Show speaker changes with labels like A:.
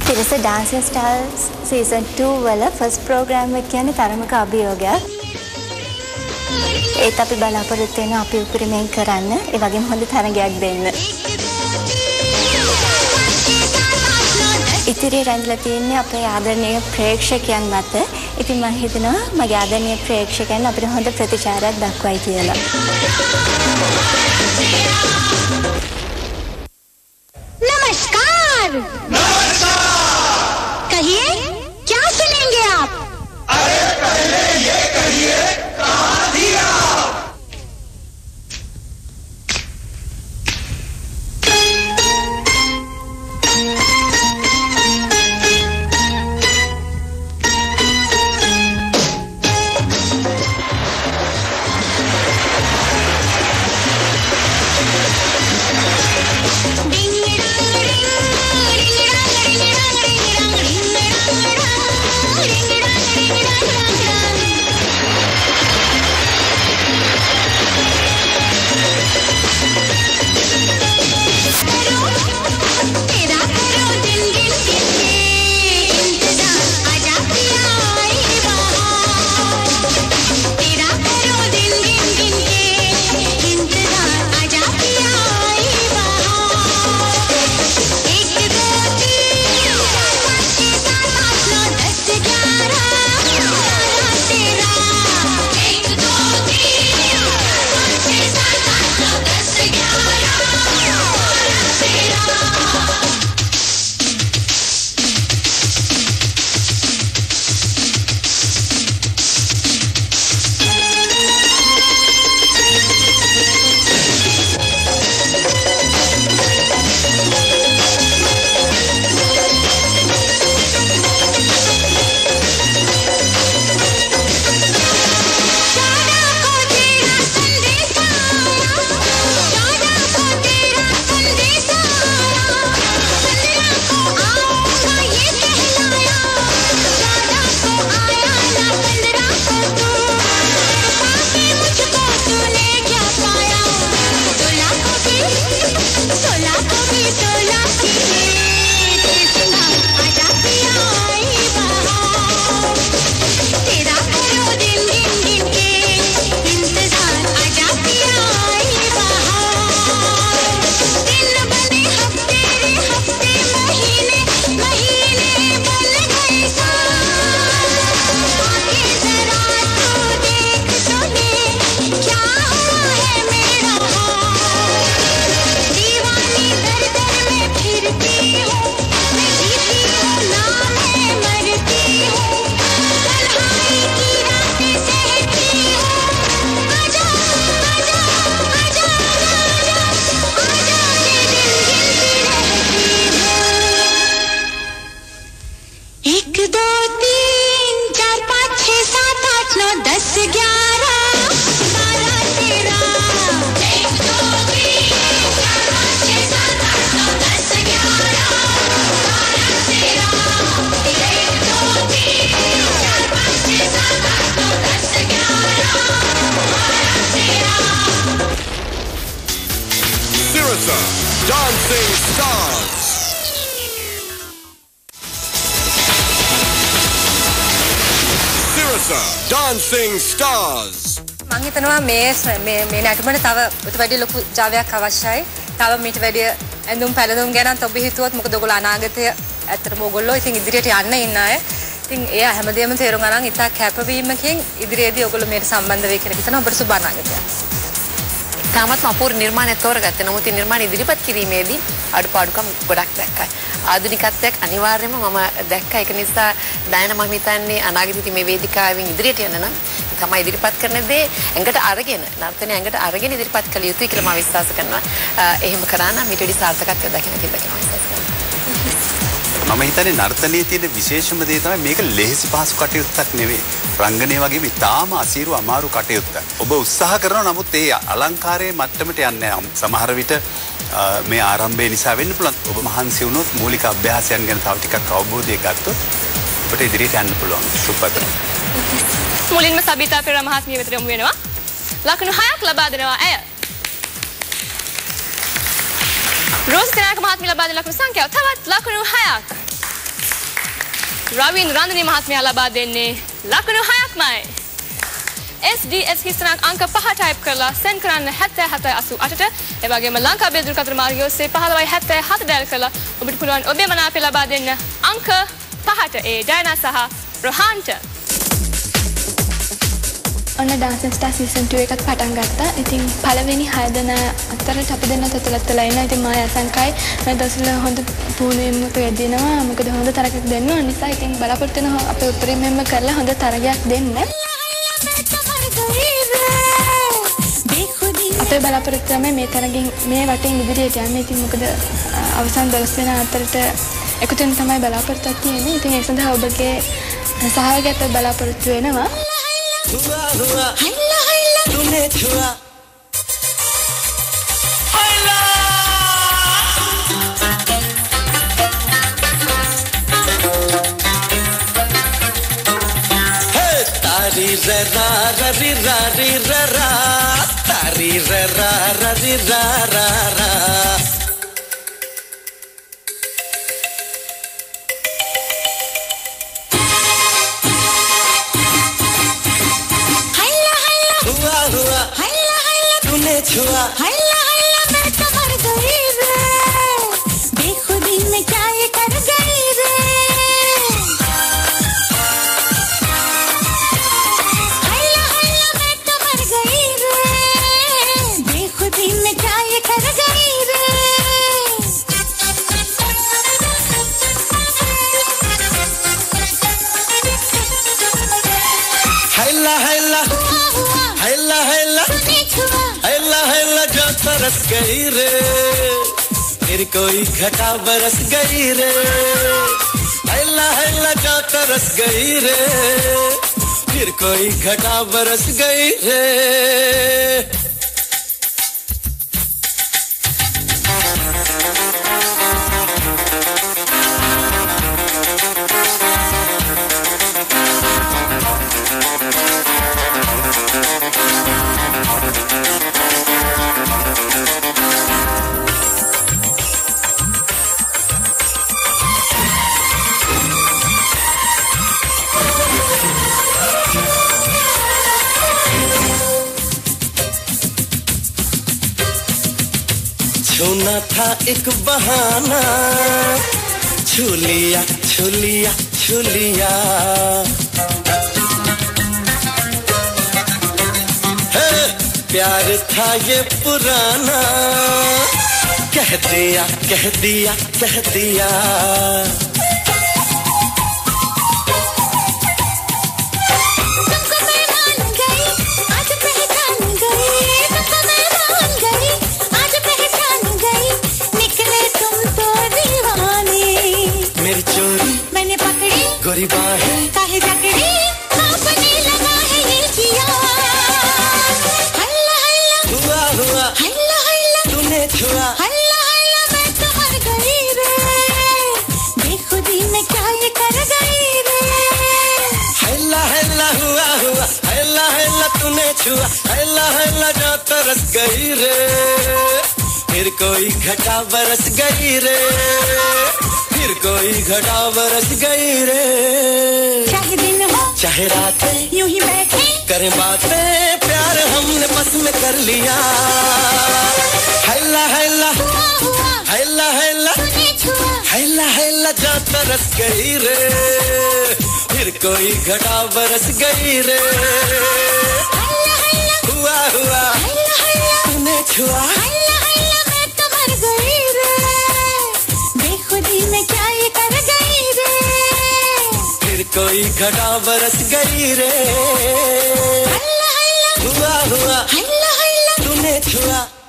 A: තිරස dancing stars season 2 වල first programme එක කියන්නේ තරමක අභියෝගයක්. ඒත් අපි බලාපොරොත්තු වෙනවා අපි උපරිමයෙන් කරන්න. ඒ වගේම හොඳ තරගයක් දෙන්න. ඉතිරිය රැඳිලා තියෙන්නේ අපේ ආදරණීය ප්‍රේක්ෂකයන් මත. ඉතින් මම හිතනවා මගේ ආදරණීය ප්‍රේක්ෂකයන් අපිට හොඳ ප්‍රතිචාරයක් දක්වයි කියලා.
B: नमस्कार। नमस्कार। कहिए क्या सुनेंगे आप?
C: अरे पहले ये कहिए कहाँ थी आप? Dancing Stars. Sirasa Dancing Stars.
D: මම හිතනවා මේ නැටුමට තව ඊට වැඩි ලොකු ජාවයක් අවශ්‍යයි. තව මීට වැඩි ඇඳුම් පැළඳුම් ගැනත් ඔබ හිතුවොත් මොකද ඔයගොල්ලෝ අනාගතය ඇත්තටම ඔයගොල්ලෝ ඉතින් ඉදිරියට යන්න ඉන්න අය. ඉතින් ඒ හැමදේම තේරුම් ගන්න ඉතා කැපවීමකින් ඉදිරියේදී ඔයගොල්ලෝ මේකට සම්බන්ධ වෙයි කියලා හිතනවා. ඔබට සුබ අනාගතයක්.
E: තාමත් අපූර්ව නිර්මාණයක් තෝරගත්තේ. නමුත් මේ නිර්මාණ ඉදිරිපත් කිරීමේදී අඩුපාඩුකම් ගොඩක් දැක්කයි. ආධුනිකත්වයක් අනිවාර්යයෙන්ම මම දැක්කා. ඒක නිසා ඩයනා මම හිතන්නේ අනාගතයේදී මේ වේදිකාවෙන් ඉදිරියට යන්න නම් තමයි ඉදිරිපත් කරන දේ ඇඟට අරගෙන නර්තනය ඇඟට අරගෙන ඉදිරිපත් කළ යුතුයි කියලා මම විශ්වාස කරනවා. එහෙම කරා නම් ඊට වඩා සාර්ථකත්වයක් දකින්න කියලා මම විශ්වාස කරනවා.
F: මම හිතන්නේ නර්තනයේ තියෙන විශේෂම දේ තමයි මේක ලෙහෙසි පහසු කටයුත්තක් නෙවෙයි. රංගනය වගේම ඉතාම අසීරු අමාරු කටයුත්තක්. ඔබ උත්සාහ කරනවා නමුත් ඒ අලංකාරයේ මට්ටමට යන්නේ නැහැ. සමහර විට මේ ආරම්භය නිසා වෙන්න පුළුවන්. ඔබ මහන්සි වුණොත් මූලික අභ්‍යාසයන් ගැන තව ටිකක් අවබෝධය ගත්තොත් ඔබට ඉදිරියට යන්න පුළුවන්. සුපතන.
G: මුලින්ම සබිතා පෙරේරා මහත්මිය වෙතට යොමු වෙනවා. ලකුණු 6ක් ලබා දෙනවා ඇය. රෝස් තනායක මහත්මිය ලබා දෙන ලකුණු සංඛ්‍යාව තවත් ලකුණු 6ක්. රවින් රන්දනී මහත්මයා ලබා දෙන්නේ ලකුණු 6ක්මයි. SDS හිස්තනක් අංක 5 ටයිප් කරලා සෙන්ඩ් කරන්න 7788ට. ඒ වගේම ලංකාවේ දුරකථන මාර්ගය ඔස්සේ 1577 ඩයල් කරලා ඔබට පුළුවන් ඔබේ මනාපය ලබා දෙන්න අංක 5ට. ඒ ඩයනා සහ රොහන්ට.
A: ඔන්න ඩාන්ස් ස්ටාර් සීසන් 2 එකත් පටන් ගත්තා. ඉතින් පළවෙනි 6 දෙනා අතරට අපි දෙන්න තොතලත් වෙලා ඉන්නවා. ඉතින් මා යසංකයි මේ දවස්වල හොඳ පුහුණුවීමක් යෙදෙනවා. මොකද හොඳ තරගයක් දෙන්න ඕන නිසා ඉතින් බලාපොරොත්තු වෙනවා අපේ උපරිමයෙන්ම කරලා හොඳ තරගයක් දෙන්න. අපේ බලාපොරොත්තු තමයි මේ තරගෙන් මේ වටෙන් ඉදිරියට යන්න. ඉතින් මොකද අවසන් 12 දෙනා අතරට එකතු වෙන තමයි බලාපොරොත්තුවක් තියෙන්නේ. ඉතින් ඒ සඳහා ඔබගේ සහයෝගයත් බලාපොරොත්තු වෙනවා.
C: हुआ हुआ हैला हैला तूने छुआ हैला हे तारी रा री रा री रा तारी रा री रा छुआ
B: हैला हैला मैं तो मर गई रे बेखुदी में क्या ये कर गई रे हैला हैला मैं तो मर गई रे बेखुदी में क्या ये कर गई रे
C: हैला हैला हैला हैला हैला हैला जो तरस गई रे फिर कोई घटा बरस गई रे हैला हैला जो तरस गई रे फिर कोई घटा बरस गई रे छूना था एक बहाना छू लिया छू लिया छू लिया है प्यार था ये पुराना कह दिया कह दिया कह दिया गोरी बाहें
B: काहे जकड़ी आपने लगा है ये किया हल्ला हल्ला
C: हुआ हुआ
B: हल्ला हल्ला
C: तूने छुआ
B: हल्ला हल्ला मैं तो मर गई रे बेखुदी में क्या ये कर गई रे
C: हल्ला हल्ला हुआ हुआ हल्ला हल्ला तूने छुआ हल्ला हल्ला जो तरस गई रे फिर कोई घटा बरस गई रे फिर कोई घटा बरस गई रे
B: चाहे दिन हो
C: चाहे रात
B: यूं ही बैठे
C: करें बातें प्यार हमने बस में कर लिया हैला हैला हैला हैला हैला हैला जा तरस गई रे फिर कोई घटा बरस गई रे हुआ हुआ तूने छुआ
B: मैं तो मर गई रे बेखुदी में क्या ये कर गई रे
C: फिर कोई घटा बरस गई रे हुआ हुआ तूने छुआ